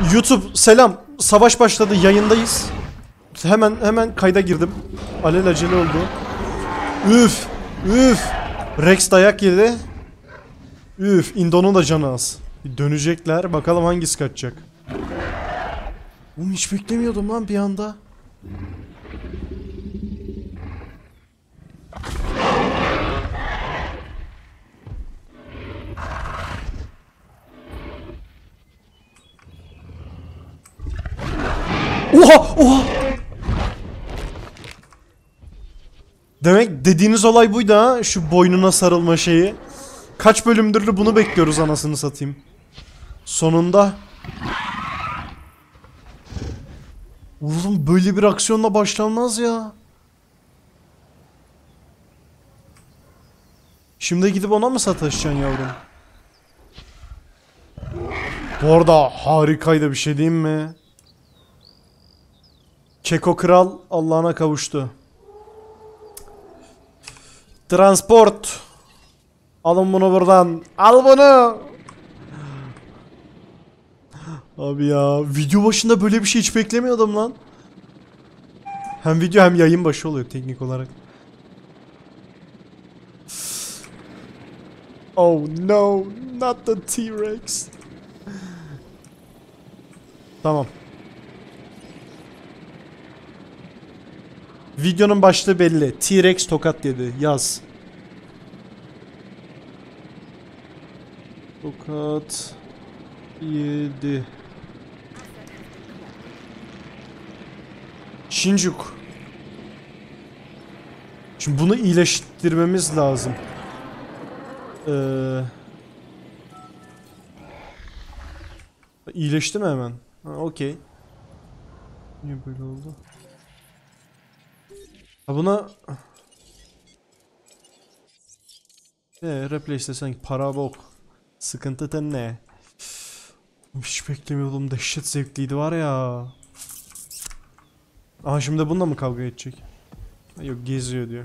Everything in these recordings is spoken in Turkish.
YouTube selam. Savaş başladı. Yayındayız. Hemen kayda girdim. Alelacele oldu. Üf. Üf. Rex dayak yedi. Üf. Indo'nun da canı az. Dönecekler. Bakalım hangisi kaçacak. Oğlum hiç beklemiyordum lan bir anda. Oha! Oha! Demek dediğiniz olay buydu ha, şu boynuna sarılma şeyi. Kaç bölümdür bunu bekliyoruz anasını satayım. Sonunda. Oğlum böyle bir aksiyonla başlanmaz ya. Şimdi gidip ona mı sataşacaksın yavrum? Bu arada harikaydı, bir şey diyeyim mi? Keko Kral Allah'ına kavuştu. Transport. Alın bunu buradan. Al bunu. Abi ya, video başında böyle bir şey hiç beklemiyordum lan. Hem video hem yayın başı oluyor teknik olarak. Oh no, not the T-Rex. Tamam. Videonun başlığı belli. T-Rex tokat yedi. Yaz. Tokat yedi. Shinjuku. Şimdi bunu iyileştirmemiz lazım. İyileşti mi hemen? Ha, okey. Niye böyle oldu? Ha buna... replace'de sanki para bok. Sıkıntı da ne? Hiç beklemiyordum, dehşet zevkliydi var ya. Aha şimdi bununla mı kavga edecek? Ha, yok, geziyor diyor.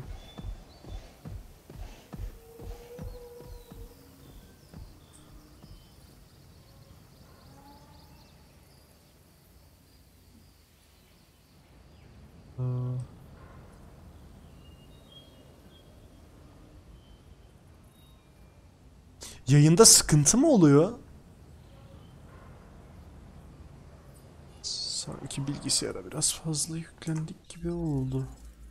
Yayında sıkıntı mı oluyor? Sanki bilgisayara biraz fazla yüklendik gibi oldu.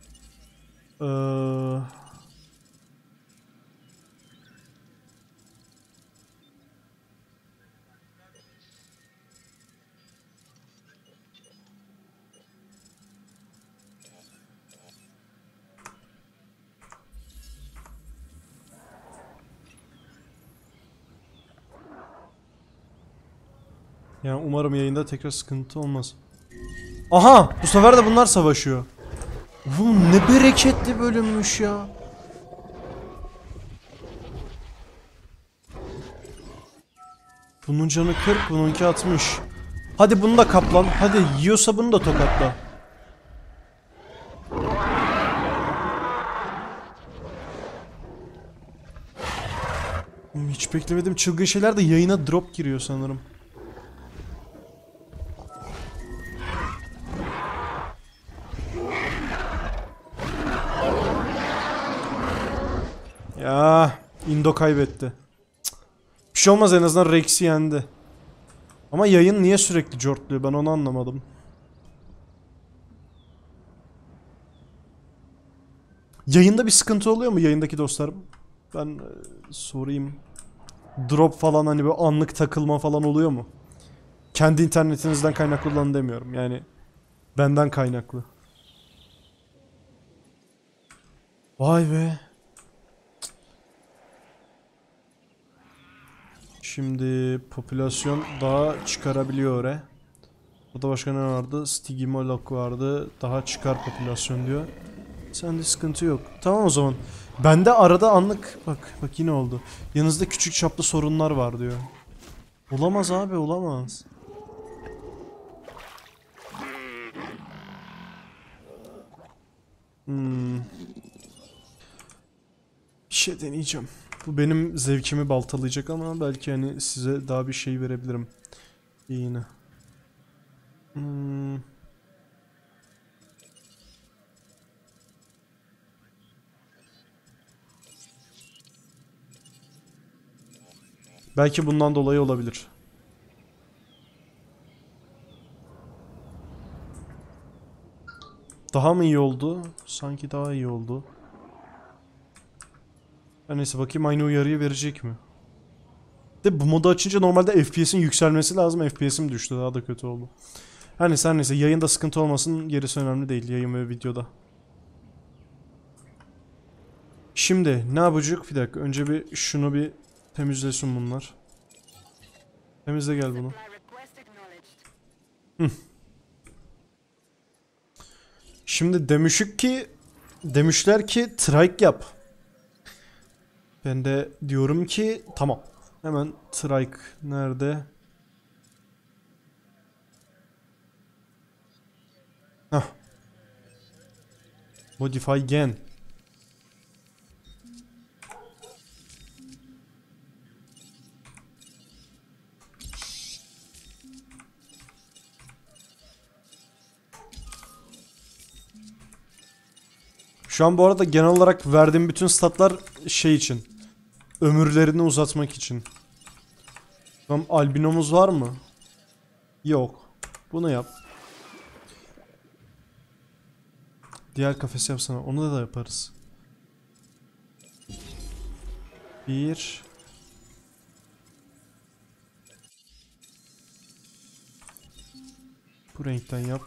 Yani umarım yayında tekrar sıkıntı olmaz. Aha! Bu sefer de bunlar savaşıyor. Bu ne bereketli bölümmüş ya. Bunun canı 40, bununki 60. Hadi bunu da kaplan. Hadi yiyorsa bunu da tokatla. Hiç beklemedim. Çılgın şeyler de yayına drop giriyor sanırım. Ya Indo kaybetti. Cık. Bir şey olmaz, en azından Rex'i yendi. Ama yayın niye sürekli cortluyor, ben onu anlamadım. Yayında bir sıkıntı oluyor mu yayındaki dostlarım? Ben sorayım. Drop falan, hani böyle anlık takılma falan oluyor mu? Kendi internetinizden kaynaklı olan demiyorum, yani benden kaynaklı. Vay be. Şimdi popülasyon daha çıkarabiliyor oraya. Burada başka ne vardı? Stigimolog vardı. Daha çıkar popülasyon diyor. Sende sıkıntı yok. Tamam o zaman. Bende arada anlık bak yine oldu. Yanınızda küçük çaplı sorunlar var diyor. Olamaz abi, olamaz. Bir şey deneyeceğim. Bu benim zevkimi baltalayacak ama belki hani size daha bir şey verebilirim. İyi yine. Hmm. Belki bundan dolayı olabilir. Daha mı iyi oldu? Sanki daha iyi oldu. Her neyse bakayım aynı uyarıyı verecek mi? De bu modu açınca normalde FPS'in yükselmesi lazım. FPS'im düştü, daha da kötü oldu. Her neyse yayında sıkıntı olmasın, gerisi önemli değil, yayın ve videoda. Şimdi ne yapacak? Bir dakika, önce bir şunu bir temizlesin bunlar. Temizle gel bunu. Şimdi demişler ki trike yap. Ben de diyorum ki tamam. Hemen trike nerede? Hah. Modify gen. Şu an bu arada genel olarak verdiğim bütün statlar şey için. Ömürlerini uzatmak için. Tamam, albinomuz var mı? Yok. Bunu yap. Diğer kafesi yapsana. Onu da yaparız. Bir. Bu renkten yap.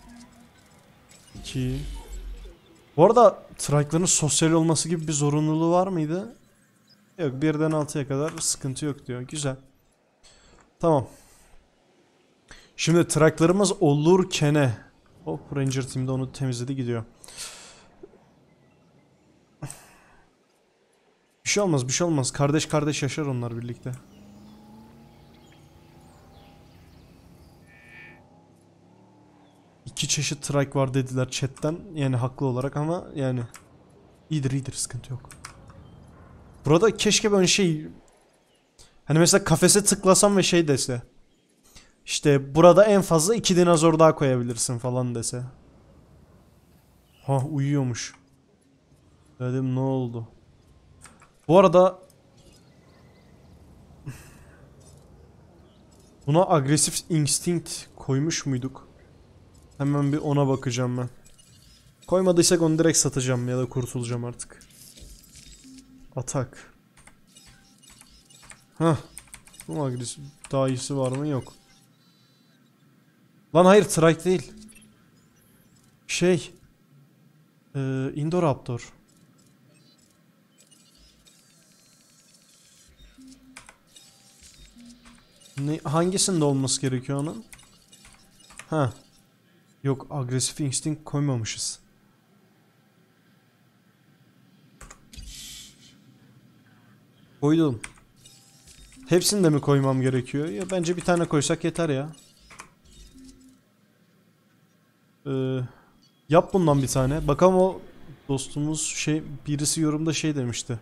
2. Bu arada trike'ların sosyal olması gibi bir zorunluluğu var mıydı? Yok, 1'den 6'ya kadar sıkıntı yok diyor. Güzel. Tamam. Şimdi trike'larımız olurken hop, Ranger Team'de onu temizledi, gidiyor. Bir şey olmaz, bir şey olmaz. Kardeş kardeş yaşar onlar birlikte. İki çeşit trike var dediler chatten. Yani haklı olarak ama yani iyidir sıkıntı yok. Burada keşke böyle şey, hani mesela kafese tıklasam ve şey dese, İşte burada en fazla 2 dinozor daha koyabilirsin falan dese. Ha, uyuyormuş. Dedim ne oldu? Bu arada buna agresif instinct koymuş muyduk? Hemen bir ona bakacağım ben. Koymadıysak onu direkt satacağım ya da kurtulacağım artık. Atak. Hah. Bu agresif daha iyisi var mı? Yok. Lan hayır, trike değil. Şey. Indoraptor. Ne, hangisinde olması gerekiyor onun? Ha. Yok, agresif instinct koymamışız. Koydum. Hepsini de mi koymam gerekiyor? Ya bence bir tane koysak yeter ya. Yap bundan bir tane. Bakalım, o dostumuz şey, birisi yorumda şey demişti.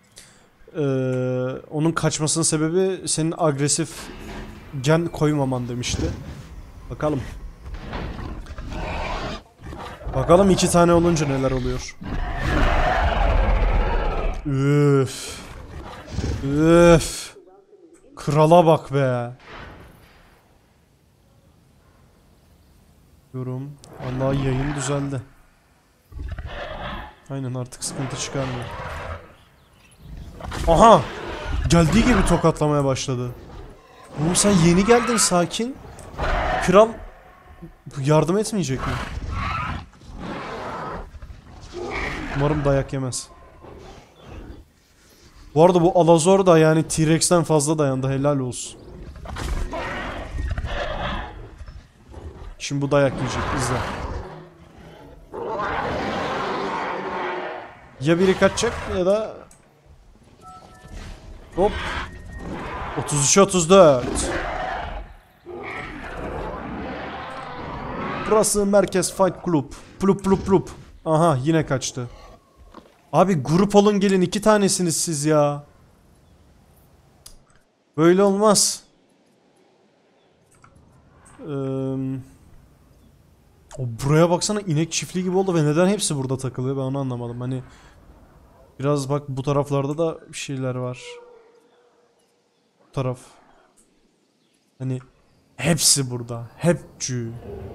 Onun kaçmasının sebebi senin agresif gen koymaman demişti. Bakalım. Bakalım 2 tane olunca neler oluyor. Üf. Üf. Krala bak be. Yorum. Vallahi yayın düzeldi. Aynen, artık sıkıntı çıkarmıyor. Aha! Geldiği gibi tokatlamaya başladı. Oğlum sen yeni geldin, sakin. Kral yardım etmeyecek mi? Umarım dayak yemez. Bu arada bu Alazor da yani T-Rex'ten fazla dayandı, helal olsun. Şimdi bu dayak yiyecek, izle. Ya biri kaçacak ya da... Hop. 33-34. Burası Merkez Fight Club. Plup plup plup. Aha, yine kaçtı. Abi grup olun gelin, 2 tanesiniz siz ya. Böyle olmaz. O buraya baksana, inek çiftliği gibi oldu ve neden hepsi burada takılıyor ben onu anlamadım. Hani biraz bak, bu taraflarda da bir şeyler var. Bu taraf. Hani hepsi burada. Hepçü.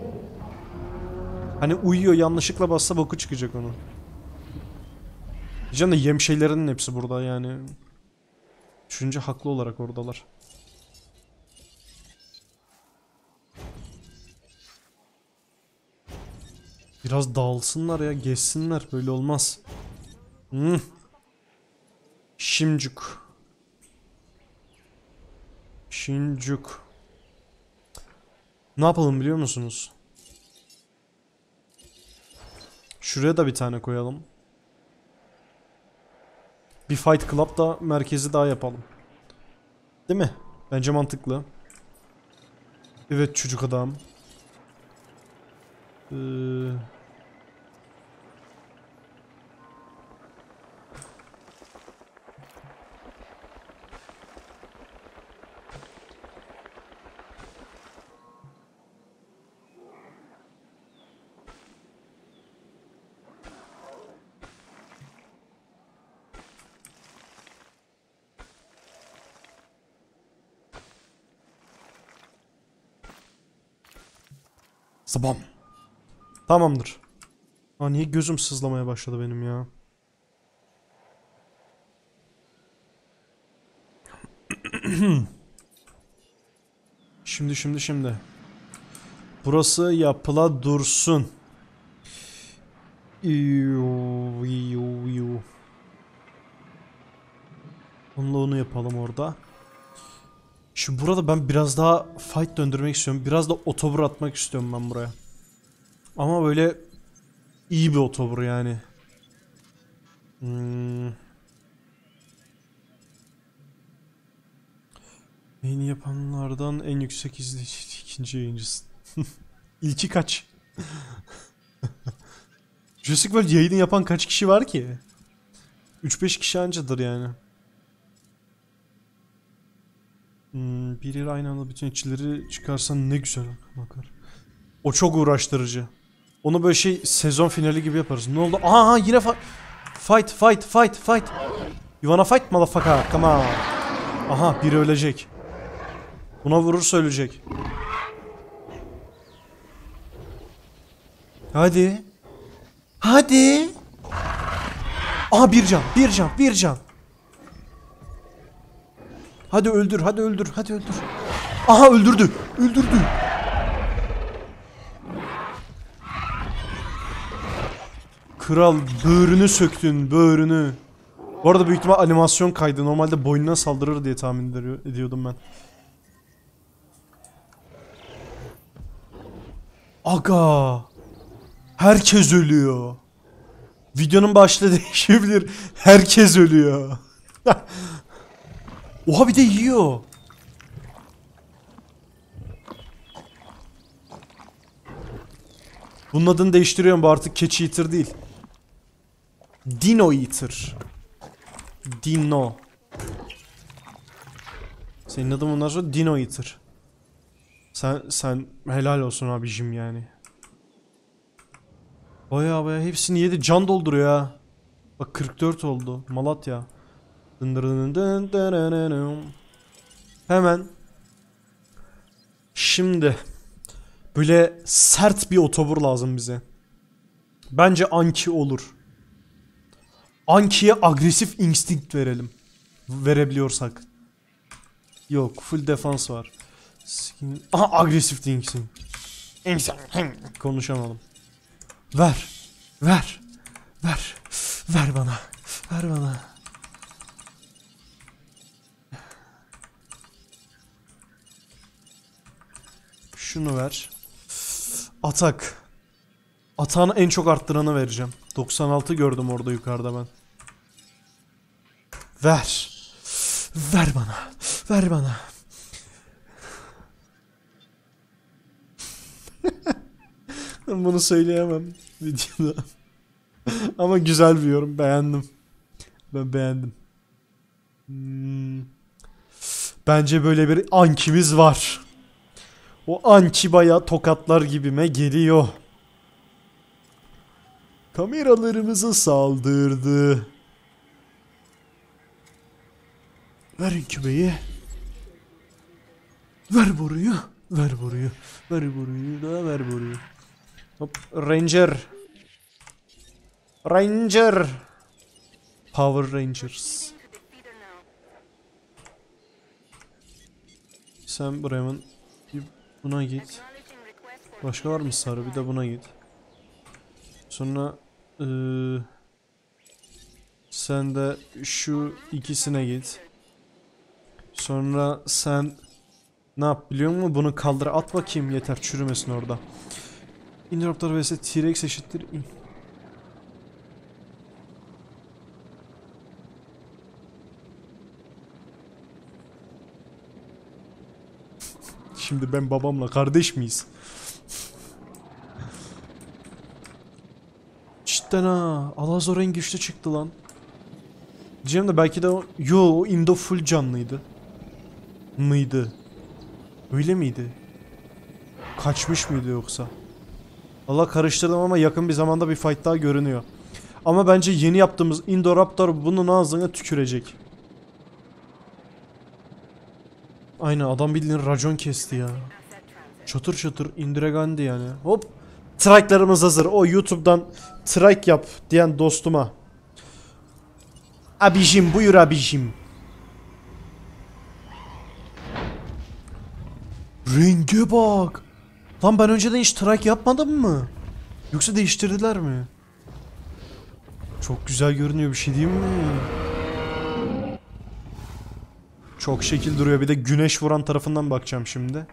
Hani uyuyor, yanlışlıkla bassa boku çıkacak onun. Diyeceğim de yem şeylerinin hepsi burada yani. Düşünce haklı olarak oradalar. Biraz dağılsınlar ya, gezsinler, böyle olmaz. Şimcuk. Şincuk. Ne yapalım biliyor musunuz? Şuraya da bir tane koyalım. Bir Fight Club da merkezi daha yapalım. Değil mi? Bence mantıklı. Evet çocuk adam. Sabam. Tamamdır. Aa, niye gözüm sızlamaya başladı benim ya? Şimdi. Burası yapıla dursun. Onunla onu yapalım orada. Şimdi burada ben biraz daha fight döndürmek istiyorum. Biraz da otobur atmak istiyorum ben buraya. Ama böyle iyi bir otobur yani. Yayını yapanlardan en yüksek izleyici ikinci yayıncısın. İlki kaç? Jurassic World yayını yapan kaç kişi var ki? 3-5 kişi ancadır yani. Bir yere aynı anda bütün içleri çıkarsan ne güzel bakar. O çok uğraştırıcı. Onu böyle şey, sezon finali gibi yaparız. Ne oldu? Aa yine fight. You wanna fight motherfucker? Come on. Aha biri ölecek. Buna vurursa ölecek. Hadi. Hadi. Aha bir can. Hadi öldür. Aha öldürdü. Kral böğrünü söktün, böğrünü. Bu arada büyük ihtimal animasyon kaydı. Normalde boynuna saldırır diye tahmin ediyordum ben. Aga. Herkes ölüyor. Videonun başlığı değişebilir. Herkes ölüyor. Oha bir de yiyor. Bunun adını değiştiriyorum, bu artık Catch Eater değil. Dino Eater. Dino. Senin adın bundan sonra Dino Eater. Sen helal olsun abicim yani. Baya hepsini yedi, can dolduruyor ha. Bak 44 oldu. Malatya. Hemen. Şimdi. Böyle sert bir otobur lazım bize. Bence Anki olur. Anki'ye agresif instinct verelim. Verebiliyorsak. Yok, full defans var. Aha agresif instinct. Konuşamadım. Ver bana. Şunu ver. Atak. Atağını en çok arttıranı vereceğim. 96 gördüm orada yukarıda ben. Ver bana. Ben bunu söyleyemem videoda. Ama güzel bir yorum, beğendim. Ben beğendim. Bence böyle bir Anki'miz var. O Anki bayağı tokatlar gibime geliyor. Kameralarımıza saldırdı. Verin kümeyi. Ver boruyu. Ver boruyu. Ver boruyu da ver boruyu. Hop. Ranger. Ranger. Power Rangers. Sen buraya hemen buna git. Başka var mı sarı? Bir de buna git. Sonra sen de şu ikisine git. Sonra sen ne yap biliyor musun? Bunu kaldır at bakayım, yeter çürümesin orada. Interruptor vs T-Rex eşittir. Şimdi ben babamla kardeş miyiz? Cidden ha. Alazor en güçlü çıktı lan. Diyeceğim de belki de o... Yo, o Indo full canlıydı. Mıydı? Öyle miydi? Kaçmış mıydı yoksa? Allah karıştırdım ama yakın bir zamanda bir fight daha görünüyor. Ama bence yeni yaptığımız Indoraptor bunun ağzına tükürecek. Aynen, adam bildiğin racon kesti ya. Çatır çatır indiregendi yani. Hop. Trike'larımız hazır. O YouTube'dan trike yap diyen dostuma. Abicim buyur abicim. Renge bak. Lan ben önceden hiç trike yapmadım mı? Yoksa değiştirdiler mi? Çok güzel görünüyor, bir şey diyeyim mi? Çok şekil duruyor. Bir de güneş vuran tarafından bakacağım şimdi.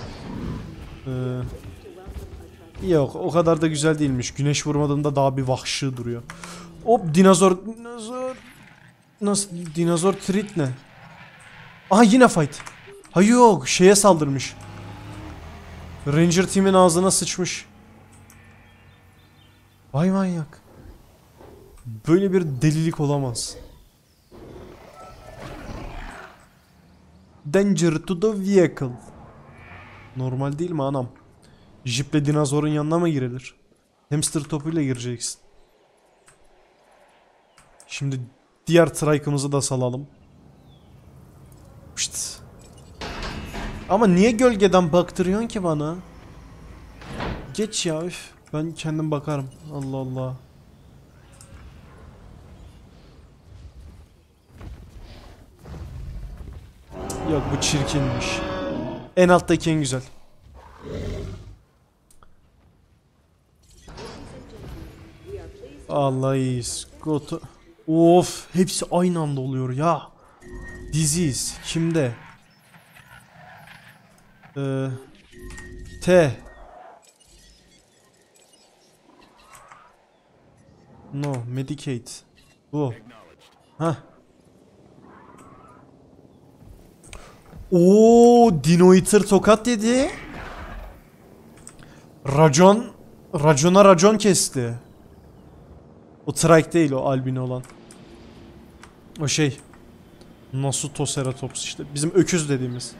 Yok, o kadar da güzel değilmiş. Güneş vurmadığında daha bir vahşi duruyor. Hop, dinozor. Nasıl dinozor treat ne? Aha, yine fight. Ha yok, şeye saldırmış. Ranger team'in ağzına sıçmış. Vay manyak. Böyle bir delilik olamaz. Danger to the vehicle. Normal değil mi anam? Jiple dinozorun yanına mı girilir? Hamster topuyla gireceksin. Şimdi diğer trike'ımızı da salalım. Pişt. Ama niye gölgeden baktırıyorsun ki bana? Geç ya, üf. Ben kendim bakarım. Allah Allah. Yok, bu çirkinmiş. En alttaki en güzel. Allah iyiyiz. Of, hepsi aynı anda oluyor ya. Disease kimde? T. No, medicate. Bu. Hah. Oo, Dinoiter tokat dedi. Racona racon kesti. O Trike değil, o albino olan. O şey. Nasutoceratops işte. Bizim öküz dediğimiz.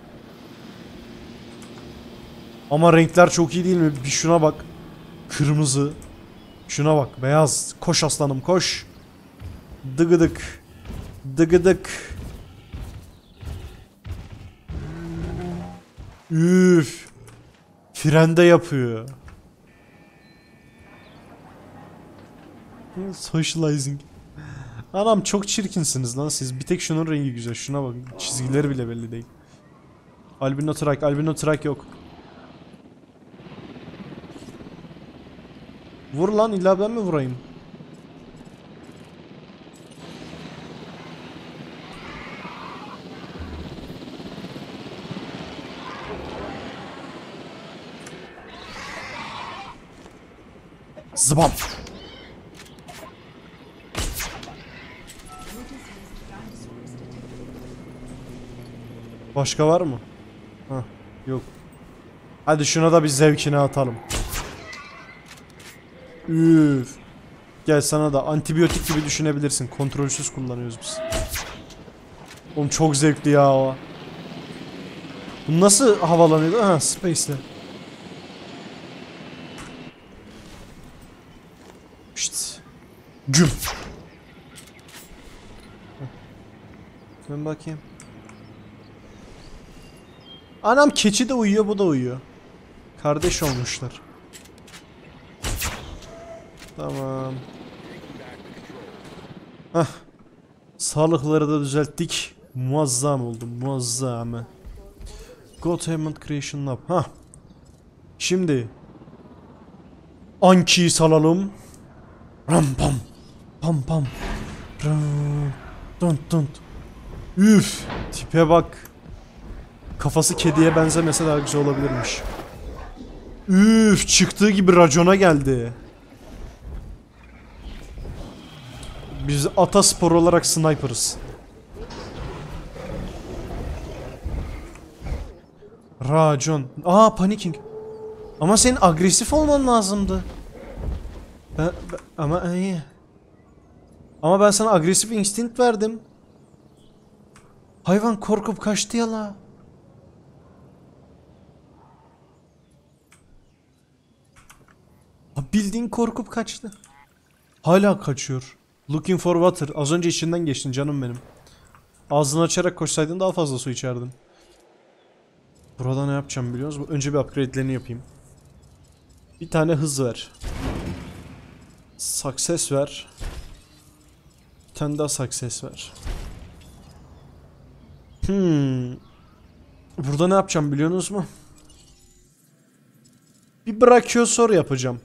Ama renkler çok iyi değil mi? Bir şuna bak. Kırmızı. Şuna bak. Beyaz. Koş aslanım koş. Dıgıdık. Dıgıdık. Üf. Frende yapıyor. Socializing. Anam çok çirkinsiniz lan siz. Bir tek şunun rengi güzel. Şuna bak. Çizgileri bile belli değil. Albino Trike. Albino Trike yok. Vur lan, illa ben mi vurayım? Zıbam. Başka var mı? Hah, yok. Hadi şuna da bir zevkine atalım. Üf. Gel, sana da antibiyotik gibi düşünebilirsin. Kontrolsüz kullanıyoruz biz. Oğlum çok zevkli ya o. Bu nasıl havalanıyordu? Aha, Space'le. Şşt. Güm. Ben bakayım. Anam keçi de uyuyor, bu da uyuyor. Kardeş olmuşlar. Tamam. Hah. Sağlıkları da düzelttik. Muazzam oldu, muazzam. Gotham Creation Lab. Hah. Şimdi Anki'yi salalım. Ram pam. Pam pam. Ram. Dunt dunt. Üf. Tipe bak. Kafası kediye benzemese daha güzel olabilirmiş. Üf. Çıktığı gibi racona geldi. Biz ataspor olarak sniper'ız. Racon. Aa, panicking. Ama senin agresif olman lazımdı. Ama iyi. Ama ben sana agresif instinct verdim. Hayvan korkup kaçtı ya la. Bildiğin korkup kaçtı. Hala kaçıyor. Looking for water. Az önce içinden geçtin canım benim. Ağzını açarak koşsaydın daha fazla su içerdin. Burada ne yapacağım biliyor musun? Önce bir upgrade'lerini yapayım. Bir tane hız ver. Success ver. Bir tane daha success ver. Burada ne yapacağım biliyorsunuz mu? Bir Brachiosaur yapacağım.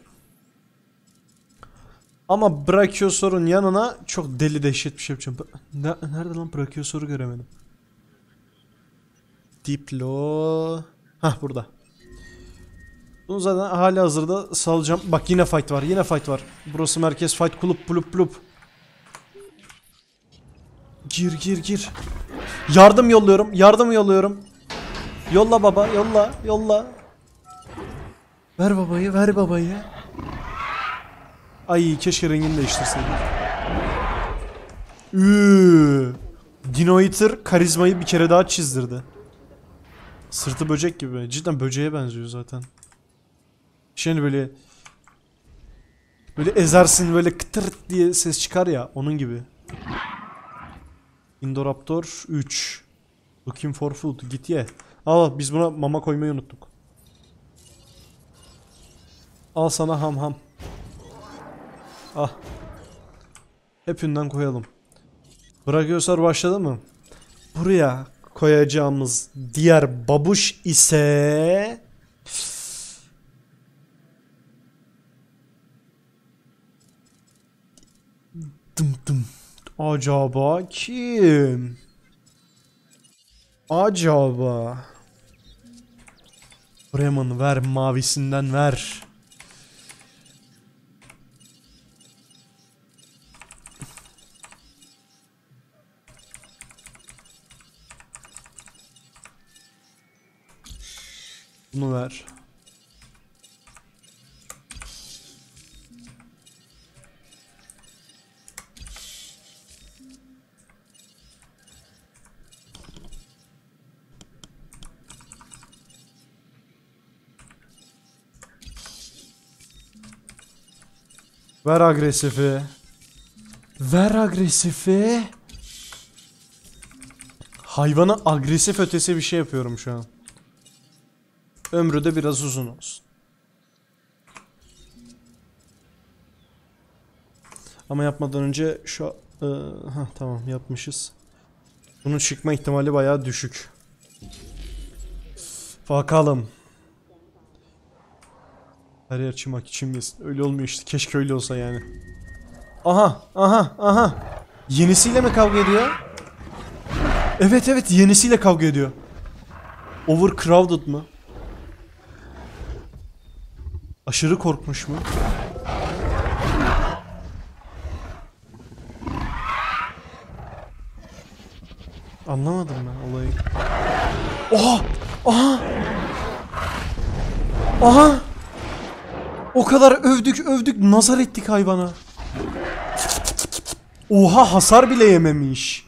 Ama Brachiosaur'un yanına çok deli dehşet bir şey yapacağım. Nerede lan Brachiosaur'u göremedim. Diplo. Hah, burada. Bunu zaten hali hazırda salacağım. Bak yine fight var, yine fight var. Burası merkez fight kulüp bulup bulup. Gir gir gir. Yardım yolluyorum, yardım yolluyorum. Yolla baba, yolla, yolla. Ver babayı, ver babayı. Ay, keşke rengini değiştirseydim. Dinoeater karizmayı bir kere daha çizdirdi. Sırtı böcek gibi. Cidden böceğe benziyor zaten. Şimdi böyle ezersin, böyle kıtır diye ses çıkar ya, onun gibi. Indoraptor 3. Looking for food. Git ye. Al, biz buna mama koymayı unuttuk. Al sana ham ham. Ah. Hepsinden koyalım. Brachiosaur başladı mı? Buraya koyacağımız diğer babuş ise... Dım dım. Acaba kim? Acaba? Bremen ver, mavisinden ver. Bunu ver. Ver agresifi. Ver agresifi. Hayvana agresif ötesi bir şey yapıyorum şu an. Ömrü de biraz uzun olsun. Ama yapmadan önce şu... tamam, yapmışız. Bunun çıkma ihtimali bayağı düşük. Bakalım. Her yer çimak içim yesin. Öyle olmuyor işte. Keşke öyle olsa yani. Aha, aha, aha. Yenisiyle mi kavga ediyor? Evet evet, yenisiyle kavga ediyor. Overcrowded mı? Aşırı korkmuş mu? Anlamadım ben olayı. Oha! Aha! Aha! O kadar övdük övdük, nazar ettik hayvana. Oha, hasar bile yememiş.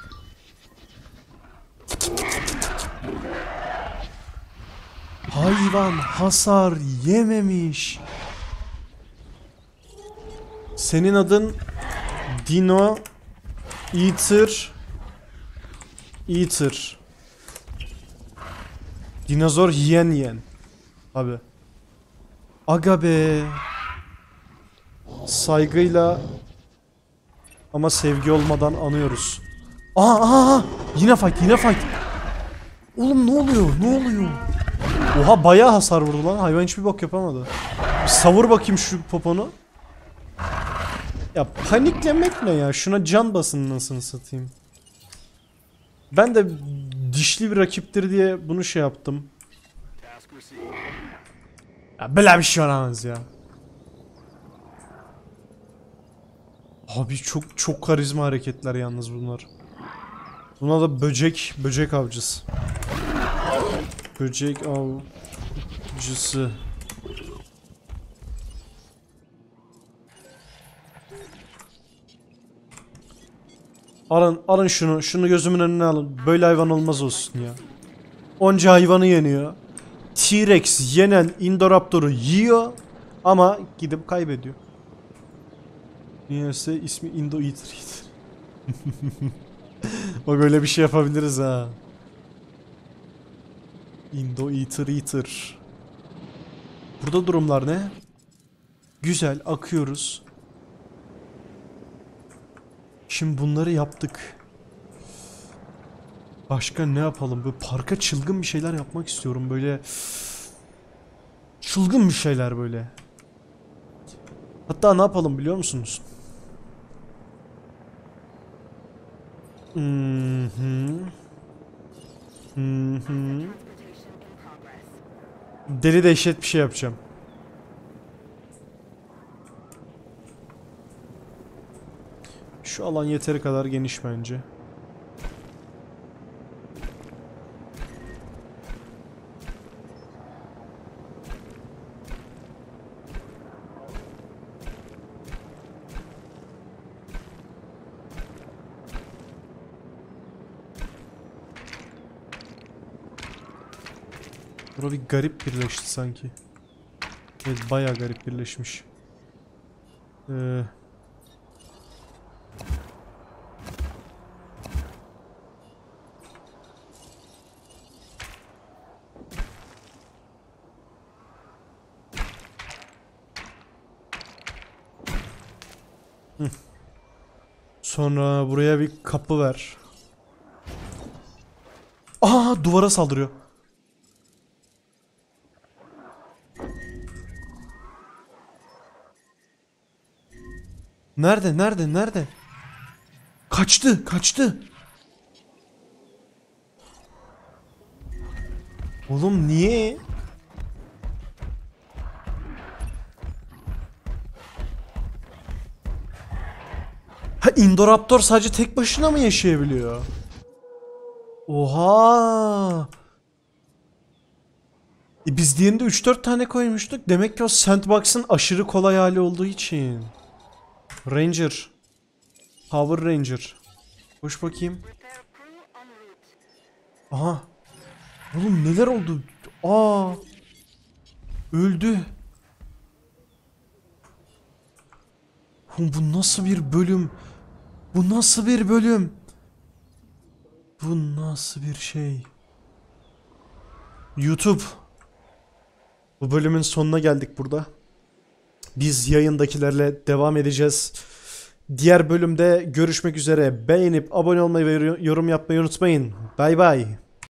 Hayvan hasar yememiş. Senin adın Dino Eater. Eater. Dinozor yiyen. Abi. Aga be. Saygıyla ama sevgi olmadan anıyoruz. Aa, yine fight. Oğlum ne oluyor? Oha bayağı hasar vurdu lan. Hayvan hiçbir bok yapamadı. Bir savur bakayım şu poponu. Ya paniklemek ne ya? Şuna can basın nasıl satayım. Ben de dişli bir rakiptir diye bunu şey yaptım. Ya böyle bir şey olamaz ya. Abi çok karizma hareketler yalnız bunlar. Buna da böcek avcısı. Böcek avcısı. Alın şunu gözümün önüne alın. Böyle hayvan olmaz olsun ya. Onca hayvanı yeniyor. T-Rex yenen Indoraptor'u yiyor ama gidip kaybediyor. Niyeyse ismi Indo Eater. Bak öyle bir şey yapabiliriz ha. Indo Eater. Burada durumlar ne? Güzel akıyoruz. Şimdi bunları yaptık. Başka ne yapalım? Böyle parka çılgın bir şeyler yapmak istiyorum. Böyle çılgın bir şeyler böyle. Hatta ne yapalım biliyor musunuz? Deli dehşet bir şey yapacağım. Şu alan yeteri kadar geniş bence. Bura bir garip birleşti sanki. Evet bayağı garip birleşmiş. Sonra buraya bir kapı ver. Aa duvara saldırıyor. Nerede? Kaçtı. Oğlum niye? Ha Indoraptor sadece tek başına mı yaşayabiliyor? Oha! Biz diğerinde 3-4 tane koymuştuk. Demek ki o Sandbox'ın aşırı kolay hali olduğu için. Ranger. Power Ranger. Koş bakayım. Aha. Oğlum neler oldu? Aa. Öldü. Oğlum bu nasıl bir bölüm? Bu nasıl bir bölüm? Bu nasıl bir şey? YouTube. Bu bölümün sonuna geldik burada. Biz yayındakilerle devam edeceğiz. Diğer bölümde görüşmek üzere. Beğenip abone olmayı ve yorum yapmayı unutmayın. Bay bay.